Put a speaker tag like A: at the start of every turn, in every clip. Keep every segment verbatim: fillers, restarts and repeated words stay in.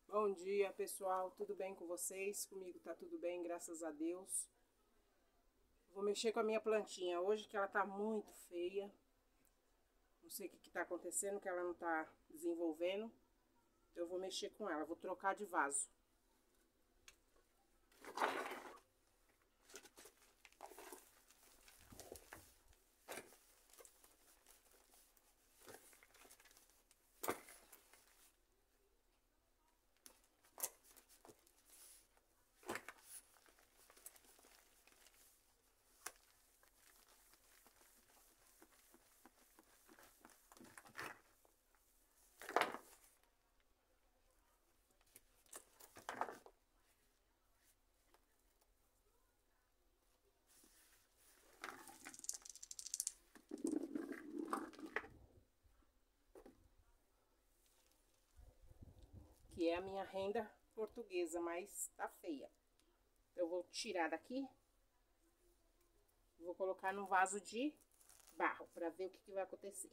A: Bom dia, pessoal. Tudo bem com vocês? Comigo tá tudo bem, graças a Deus. Vou mexer com a minha plantinha hoje, que ela tá muito feia. Não sei o que que tá acontecendo, que ela não tá desenvolvendo. Então eu vou mexer com ela, vou trocar de vaso. Que é a minha renda portuguesa, mas tá feia. Eu vou tirar daqui. Vou colocar no vaso de barro, pra ver o que que vai acontecer.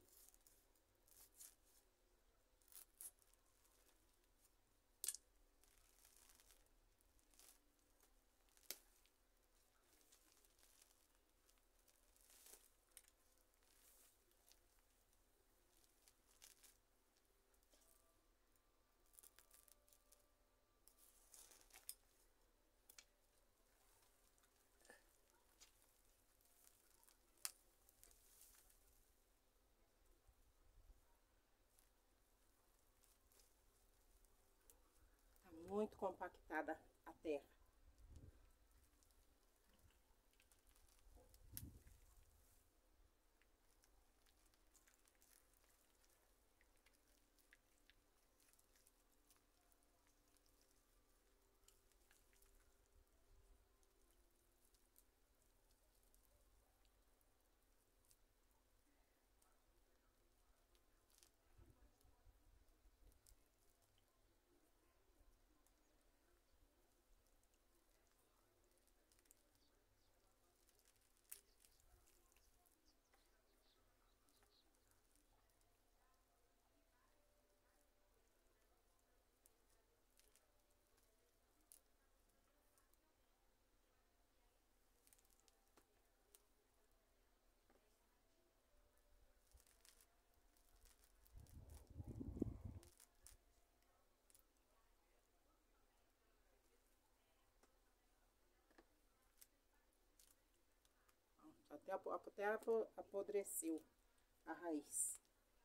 A: Tá muito compactada a terra. Até, até apodreceu a raiz.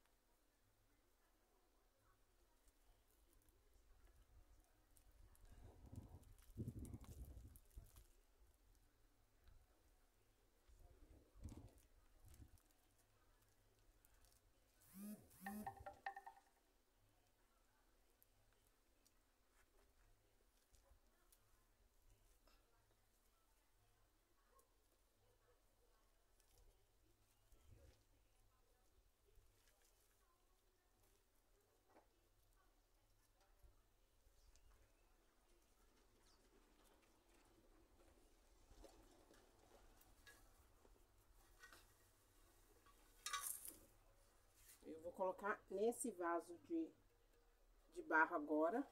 A: Eu vou colocar nesse vaso de, de barro agora.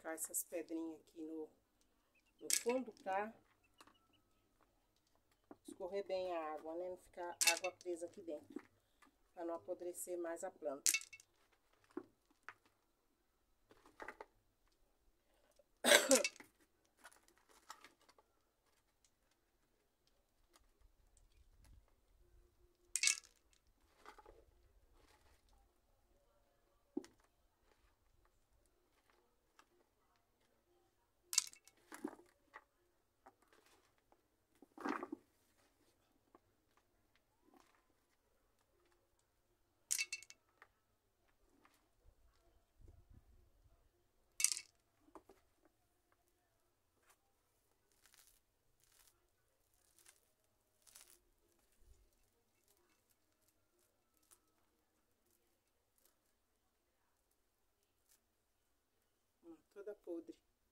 A: colocar essas pedrinhas aqui no, no fundo pra escorrer bem a água, né? Não ficar água presa aqui dentro, pra não apodrecer mais a planta. Hum, toda podre.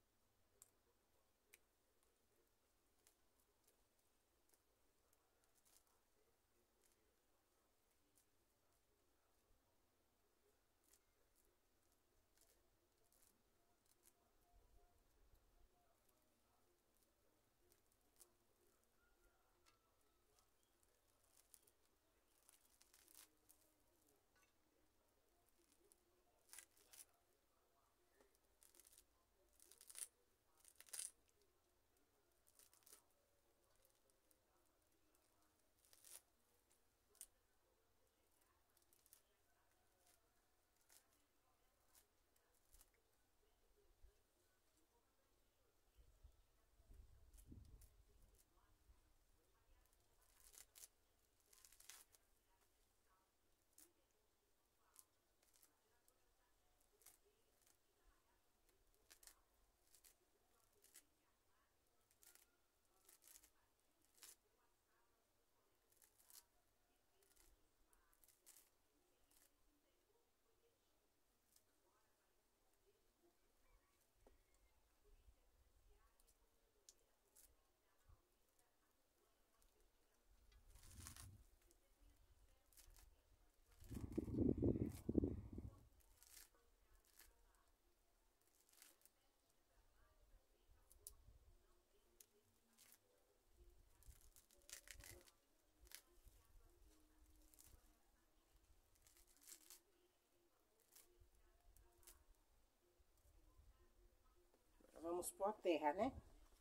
A: Vamos pôr a terra, né?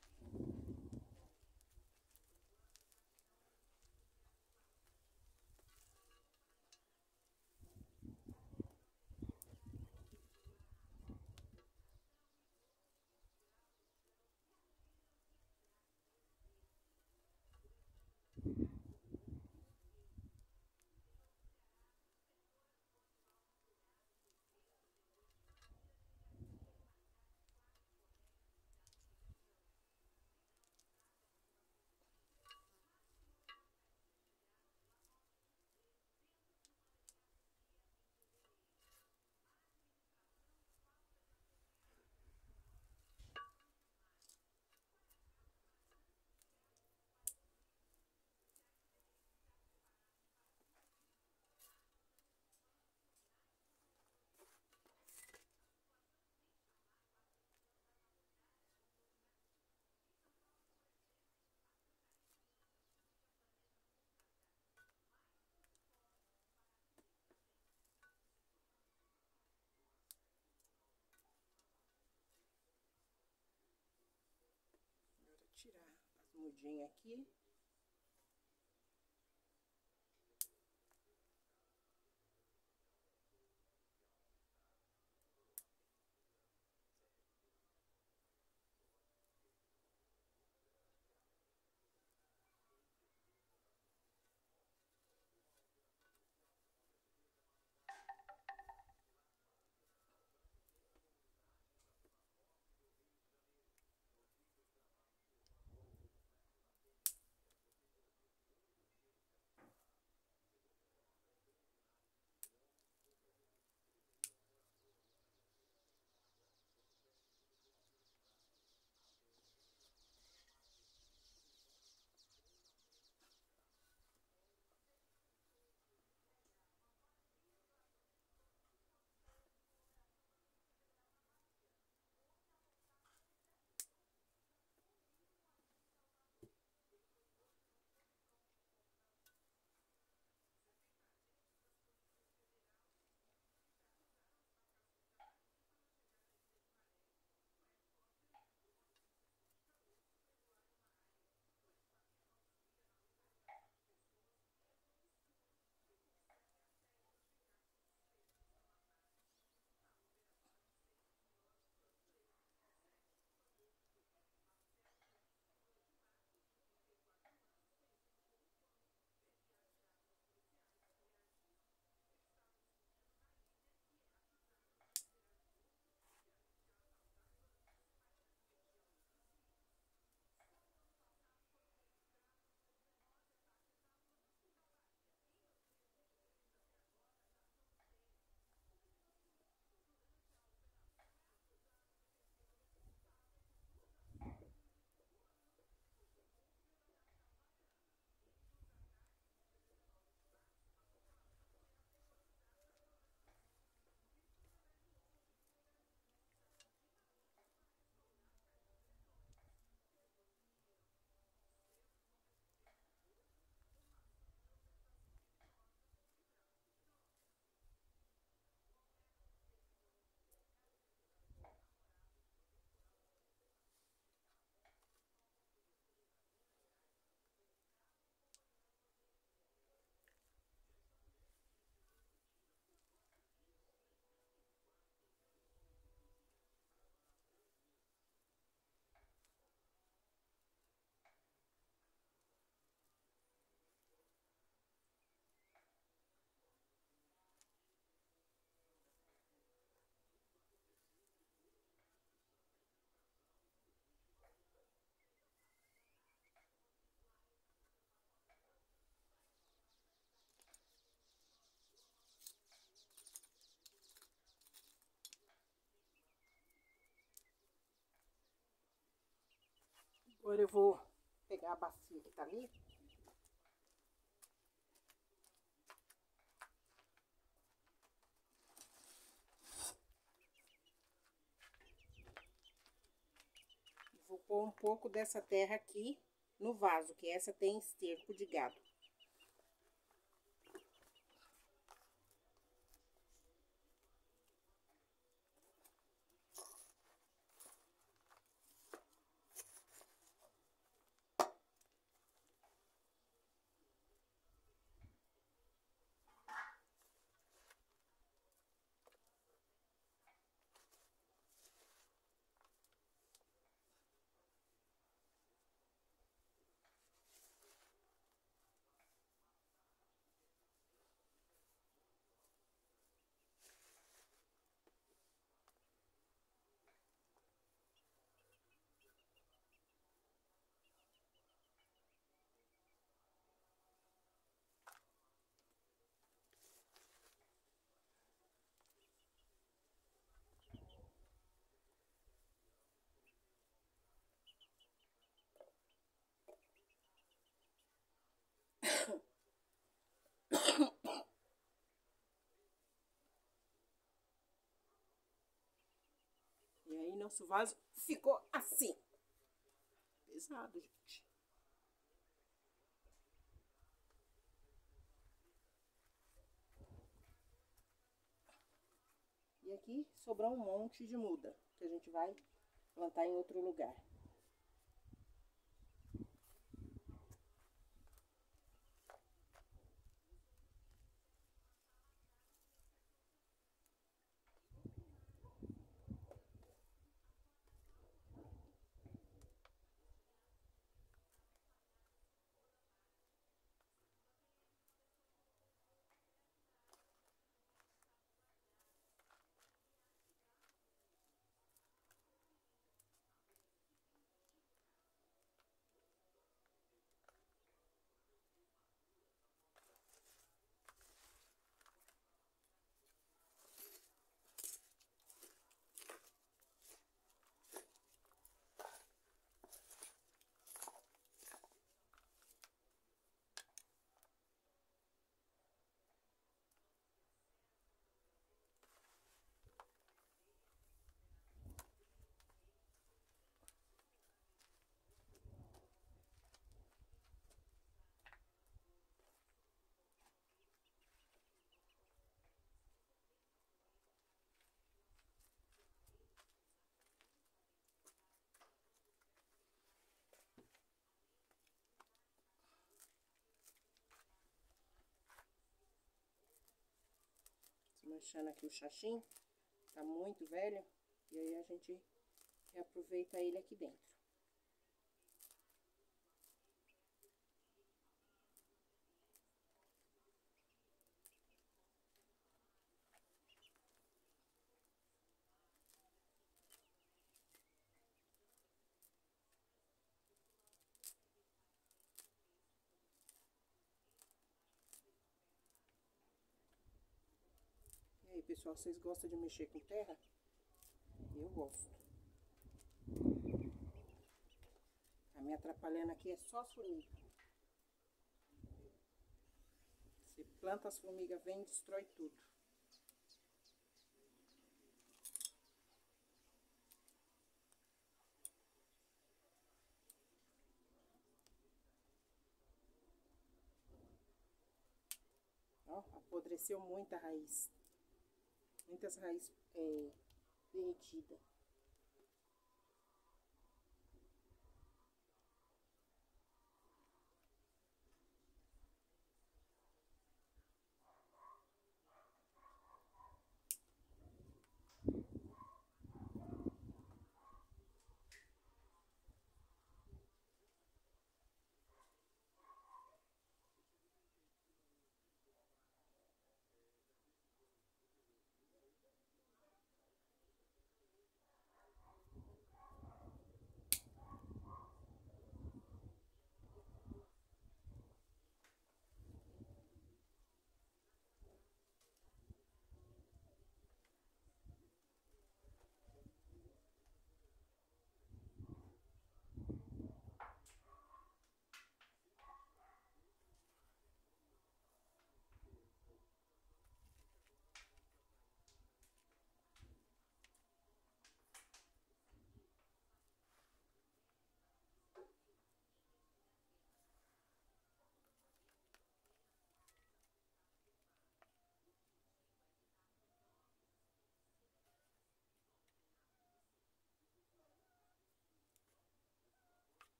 A: Agora tirar as mudinhas aqui. Agora eu vou pegar a bacia que tá ali. Vou pôr um pouco dessa terra aqui no vaso, que essa tem esterco de gado. E aí, nosso vaso ficou assim. Pesado, gente. E aqui sobrou um monte de muda, que a gente vai plantar em outro lugar. Desmanchando aqui o xaxim, tá muito velho, e aí a gente reaproveita ele aqui dentro. E aí, pessoal, vocês gostam de mexer com terra? Eu gosto. Tá me atrapalhando aqui é só as formigas. Se planta, as formigas vêm e destrói tudo. Ó, apodreceu muita raiz. Muitas raízes é, derretidas.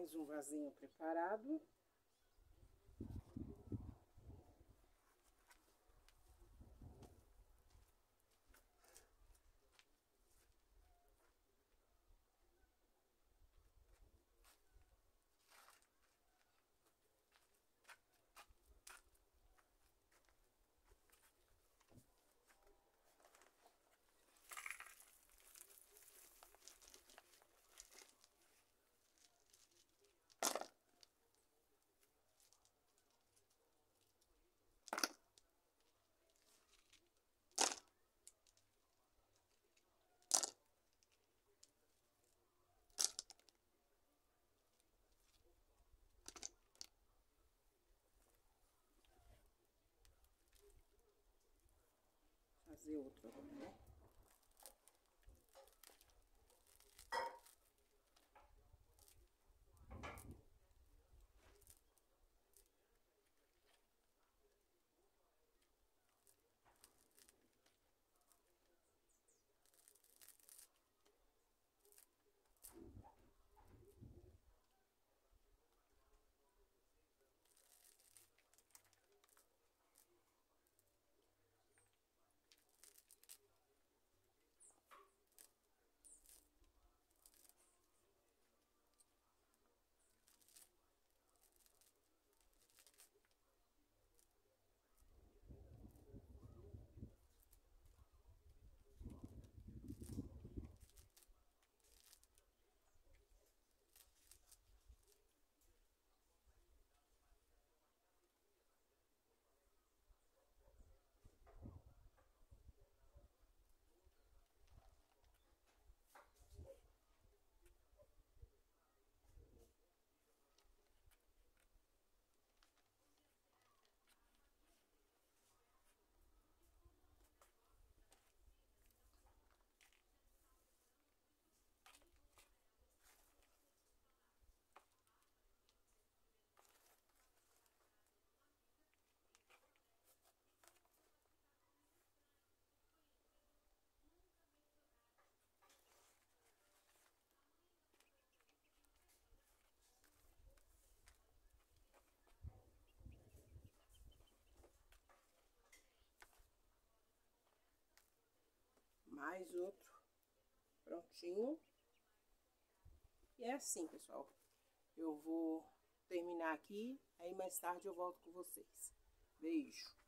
A: Mais um vasinho preparado. Fazer outro agora, né? Mais outro prontinho. E é assim, pessoal. Eu vou terminar aqui, aí mais tarde eu volto com vocês. Beijo!